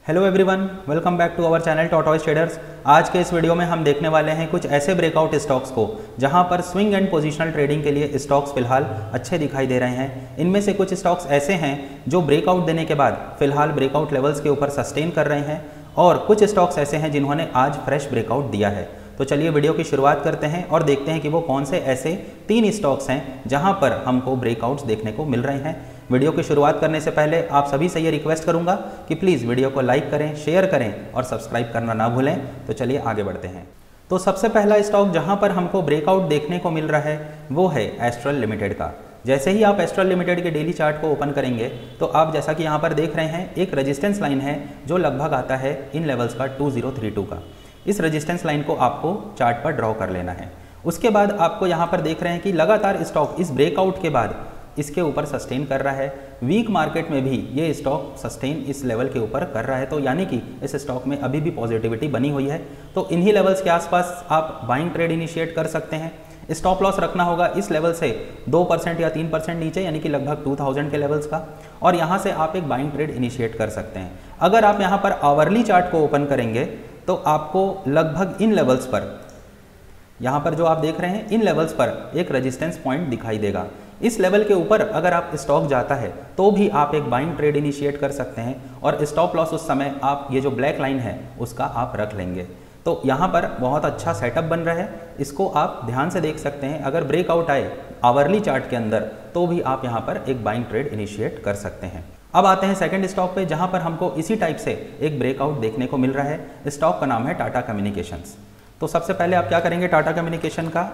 Hello everyone, welcome back to our channel tortoise traders. आज के इस वीडियो में हम देखने वाले हैं कुछ ऐसे ब्रेकआउट स्टॉक्स को जहां पर स्विंग एंड पोजिशनल ट्रेडिंग के लिए स्टॉक्स फिलहाल अच्छे दिखाई दे रहे हैं। इनमें से कुछ स्टॉक्स ऐसे हैं जो ब्रेकआउट देने के बाद फिलहाल ब्रेकआउट लेवल्स के ऊपर सस्टेन कर रहे हैं और कुछ स्टॉक्स ऐसे हैं जिन्होंने आज फ्रेश ब्रेकआउट दिया है। तो चलिए वीडियो की शुरुआत करते हैं और देखते हैं कि वो कौन से ऐसे 3 स्टॉक्स हैं जहां पर हमको ब्रेकआउट्स देखने को मिल रहे हैं। वीडियो की शुरुआत करने से पहले आप सभी से ये रिक्वेस्ट करूंगा कि प्लीज़ वीडियो को लाइक करें, शेयर करें और सब्सक्राइब करना ना भूलें। तो चलिए आगे बढ़ते हैं। तो सबसे पहला स्टॉक जहां पर हमको ब्रेकआउट देखने को मिल रहा है वो है एस्ट्रल लिमिटेड का। जैसे ही आप एस्ट्रल लिमिटेड के डेली चार्ट को ओपन करेंगे तो आप जैसा कि यहाँ पर देख रहे हैं एक रेजिस्टेंस लाइन है जो लगभग आता है इन लेवल्स का 2032 का। इस रेजिस्टेंस लाइन को आपको चार्ट पर ड्रॉ कर लेना है। उसके बाद आपको यहाँ पर देख रहे हैं कि लगातार स्टॉक इस ब्रेकआउट के बाद इसके ऊपर सस्टेन कर रहा है। वीक मार्केट में भी ये स्टॉक सस्टेन इस लेवल के ऊपर कर रहा है, तो यानी कि इस स्टॉक में अभी भी पॉजिटिविटी बनी हुई है। तो इन्हीं लेवल्स के आसपास आप बाइंग ट्रेड इनिशिएट कर सकते हैं। स्टॉप लॉस रखना होगा इस लेवल से 2% या 3% नीचे, यानी कि लगभग 2000 के लेवल्स का, और यहाँ से आप एक बाइंग ट्रेड इनिशिएट कर सकते हैं। अगर आप यहाँ पर आवरली चार्ट को ओपन करेंगे तो आपको लगभग इन लेवल्स पर, यहाँ पर जो आप देख रहे हैं इन लेवल्स पर एक रेजिस्टेंस पॉइंट दिखाई देगा। इस लेवल के ऊपर अगर आप स्टॉक जाता है तो भी आप एक बाइंग ट्रेड इनिशिएट कर सकते हैं और स्टॉप लॉस उस समय आप ये जो ब्लैक लाइन है उसका आप रख लेंगे। तो यहाँ पर बहुत अच्छा सेटअप बन रहा है, इसको आप ध्यान से देख सकते हैं। अगर ब्रेकआउट आए आवरली चार्ट के अंदर तो भी आप यहाँ पर एक बाइंग ट्रेड इनिशिएट कर सकते हैं। अब आते हैं सेकंड स्टॉक पे जहाँ पर हमको इसी टाइप से एक ब्रेकआउट देखने को मिल रहा है। स्टॉक का नाम है टाटा कम्युनिकेशंस। तो सबसे पहले आप क्या करेंगे, टाटा कम्युनिकेशन का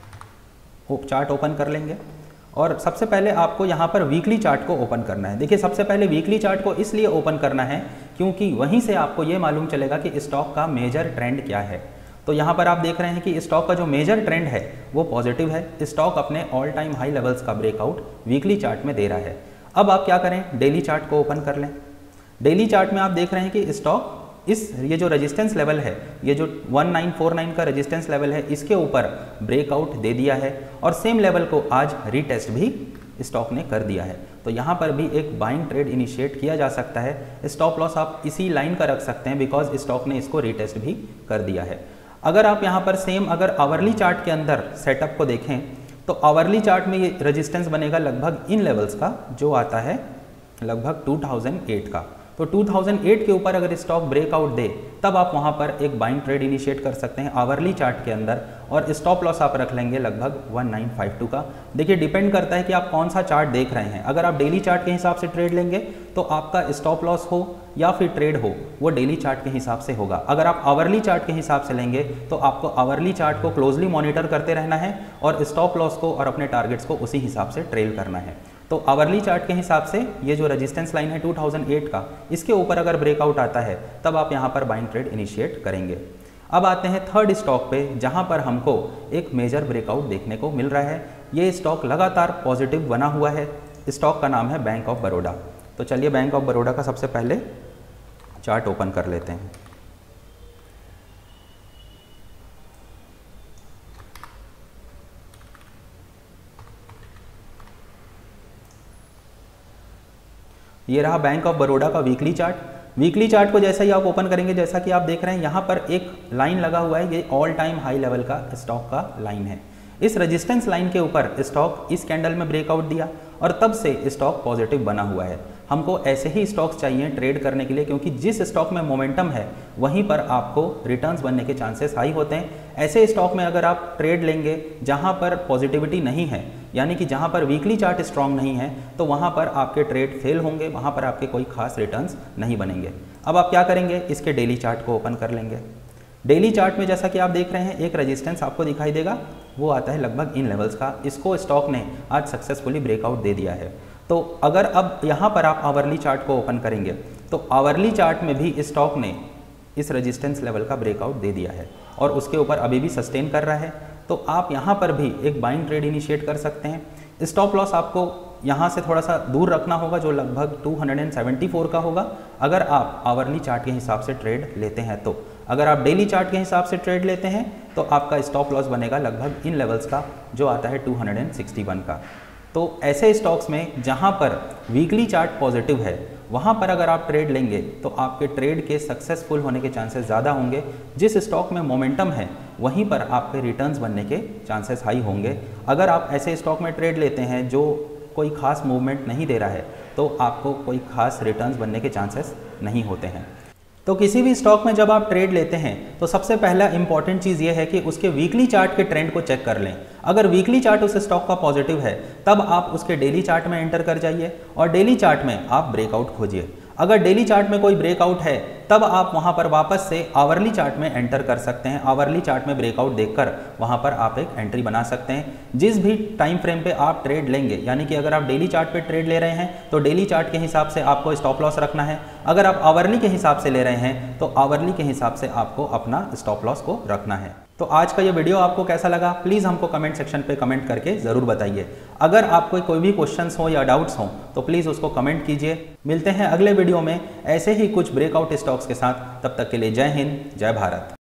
चार्ट ओपन कर लेंगे और सबसे पहले आपको यहाँ पर वीकली चार्ट को ओपन करना है। देखिए, सबसे पहले वीकली चार्ट को इसलिए ओपन करना है क्योंकि वहीं से आपको ये मालूम चलेगा कि स्टॉक का मेजर ट्रेंड क्या है। तो यहाँ पर आप देख रहे हैं कि स्टॉक का जो मेजर ट्रेंड है वो पॉजिटिव है। स्टॉक अपने ऑल टाइम हाई लेवल्स का ब्रेकआउट वीकली चार्ट में दे रहा है। अब आप क्या करें, डेली चार्ट को ओपन कर लें। डेली चार्ट में आप देख रहे हैं कि स्टॉक ये जो रेजिस्टेंस लेवल है, ये जो 1949 का रेजिस्टेंस लेवल है, इसके ऊपर ब्रेकआउट दे दिया है और सेम लेवल को आज रीटेस्ट भी स्टॉक ने कर दिया है। तो यहाँ पर भी एक बाइंग ट्रेड इनिशिएट किया जा सकता है। स्टॉप लॉस आप इसी लाइन का रख सकते हैं बिकॉज स्टॉक ने इसको रीटेस्ट भी कर दिया है। अगर आप यहाँ पर सेम अगर आवरली चार्ट के अंदर सेटअप को देखें तो आवरली चार्ट में ये रेजिस्टेंस बनेगा लगभग इन लेवल्स का जो आता है लगभग 2008 का। तो 2008 के ऊपर अगर स्टॉक ब्रेकआउट दे तब आप वहाँ पर एक बाइंग ट्रेड इनिशिएट कर सकते हैं आवरली चार्ट के अंदर और स्टॉप लॉस आप रख लेंगे लगभग 1952 का। देखिए, डिपेंड करता है कि आप कौन सा चार्ट देख रहे हैं। अगर आप डेली चार्ट के हिसाब से ट्रेड लेंगे तो आपका स्टॉप लॉस हो या फिर ट्रेड हो वो डेली चार्ट के हिसाब से होगा। अगर आप आवरली चार्ट के हिसाब से लेंगे तो आपको आवरली चार्ट को क्लोजली मॉनिटर करते रहना है और स्टॉप लॉस को और अपने टारगेट्स को उसी हिसाब से ट्रेल करना है। तो आवरली चार्ट के हिसाब से ये जो रेजिस्टेंस लाइन है 2008 का, इसके ऊपर अगर ब्रेकआउट आता है तब आप यहाँ पर बाइंग ट्रेड इनिशिएट करेंगे। अब आते हैं थर्ड स्टॉक पे जहाँ पर हमको एक मेजर ब्रेकआउट देखने को मिल रहा है। ये स्टॉक लगातार पॉजिटिव बना हुआ है। स्टॉक का नाम है बैंक ऑफ बड़ौदा। तो चलिए बैंक ऑफ बड़ौदा का सबसे पहले चार्ट ओपन कर लेते हैं। ये रहा बैंक ऑफ बड़ौदा का वीकली चार्ट। वीकली चार्ट को जैसा ही आप ओपन करेंगे, जैसा कि आप देख रहे हैं यहाँ पर एक लाइन लगा हुआ है, ये ऑल टाइम हाई लेवल का स्टॉक का लाइन है। इस रेजिस्टेंस लाइन के ऊपर स्टॉक इस कैंडल में ब्रेकआउट दिया और तब से स्टॉक पॉजिटिव बना हुआ है। हमको ऐसे ही स्टॉक्स चाहिए ट्रेड करने के लिए क्योंकि जिस स्टॉक में मोमेंटम है वहीं पर आपको रिटर्न्स बनने के चांसेस हाई होते हैं। ऐसे स्टॉक में अगर आप ट्रेड लेंगे जहां पर पॉजिटिविटी नहीं है, यानी कि जहां पर वीकली चार्ट स्ट्रांग नहीं है, तो वहां पर आपके ट्रेड फेल होंगे, वहां पर आपके कोई खास रिटर्न्स नहीं बनेंगे। अब आप क्या करेंगे, इसके डेली चार्ट को ओपन कर लेंगे। डेली चार्ट में जैसा कि आप देख रहे हैं एक रेजिस्टेंस आपको दिखाई देगा, वो आता है लगभग इन लेवल्स का। इसको स्टॉक ने आज सक्सेसफुली ब्रेकआउट दे दिया है। तो अगर अब यहाँ पर आप आवरली चार्ट को ओपन करेंगे तो आवरली चार्ट में भी स्टॉक ने इस रेजिस्टेंस लेवल का ब्रेकआउट दे दिया है और उसके ऊपर अभी भी सस्टेन कर रहा है। तो आप यहाँ पर भी एक बाइंग ट्रेड इनिशिएट कर सकते हैं। स्टॉप लॉस आपको यहाँ से थोड़ा सा दूर रखना होगा जो लगभग 274 का होगा अगर आप आवरली चार्ट के हिसाब से ट्रेड लेते हैं। तो अगर आप डेली चार्ट के हिसाब से ट्रेड लेते हैं तो आपका स्टॉप लॉस बनेगा लगभग इन लेवल्स का जो आता है 261 का। तो ऐसे स्टॉक्स में जहां पर वीकली चार्ट पॉजिटिव है वहाँ पर अगर आप ट्रेड लेंगे तो आपके ट्रेड के सक्सेसफुल होने के चांसेस ज़्यादा होंगे। जिस स्टॉक में मोमेंटम है वहीं पर आपके रिटर्न्स बनने के चांसेस हाई होंगे। अगर आप ऐसे स्टॉक में ट्रेड लेते हैं जो कोई खास मूवमेंट नहीं दे रहा है तो आपको कोई खास रिटर्न्स बनने के चांसेस नहीं होते हैं। तो किसी भी स्टॉक में जब आप ट्रेड लेते हैं तो सबसे पहला इंपॉर्टेंट चीज़ ये है कि उसके वीकली चार्ट के ट्रेंड को चेक कर लें। अगर वीकली चार्ट उस स्टॉक का पॉजिटिव है तब आप उसके डेली चार्ट में एंटर कर जाइए और डेली चार्ट में आप ब्रेकआउट खोजिए। अगर डेली चार्ट में कोई ब्रेकआउट है तब आप वहां पर वापस से आवरली चार्ट में एंटर कर सकते हैं। आवरली चार्ट में ब्रेकआउट देखकर वहां पर आप एक एंट्री बना सकते हैं। जिस भी टाइम फ्रेम पे आप ट्रेड लेंगे, यानी कि अगर आप डेली चार्ट पे ट्रेड ले रहे हैं तो डेली चार्ट के हिसाब से आपको स्टॉप लॉस रखना है। अगर आप आवरली के हिसाब से ले रहे हैं तो आवरली के हिसाब से आपको अपना स्टॉप लॉस को रखना है। तो आज का ये वीडियो आपको कैसा लगा प्लीज़ हमको कमेंट सेक्शन पे कमेंट करके ज़रूर बताइए। अगर आपको कोई भी क्वेश्चंस हो या डाउट्स हो तो प्लीज़ उसको कमेंट कीजिए। मिलते हैं अगले वीडियो में ऐसे ही कुछ ब्रेकआउट स्टॉक्स के साथ। तब तक के लिए जय हिंद, जय भारत।